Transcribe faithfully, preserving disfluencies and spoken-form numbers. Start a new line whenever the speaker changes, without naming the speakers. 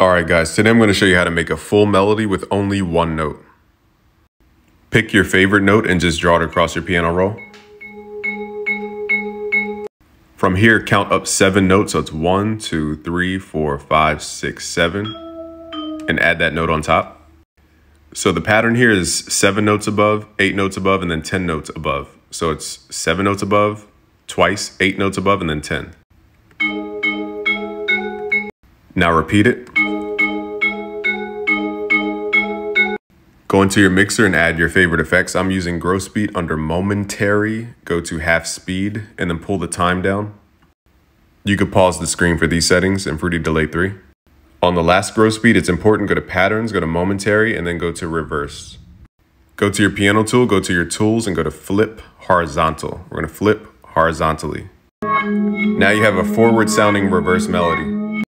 Alright guys, today I'm going to show you how to make a full melody with only one note. Pick your favorite note and just draw it across your piano roll. From here, count up seven notes, so it's one, two, three, four, five, six, seven, and add that note on top. So the pattern here is seven notes above, eight notes above, and then ten notes above. So it's seven notes above, twice, eight notes above, and then ten. Now repeat it. Go into your mixer and add your favorite effects. I'm using Gross Beat under Momentary. Go to half speed and then pull the time down. You could pause the screen for these settings and Fruity Delay three. On the last Gross Beat, it's important, go to Patterns, go to Momentary, and then go to Reverse. Go to your piano tool, go to your tools, and go to Flip Horizontal. We're gonna flip horizontally. Now you have a forward sounding reverse melody.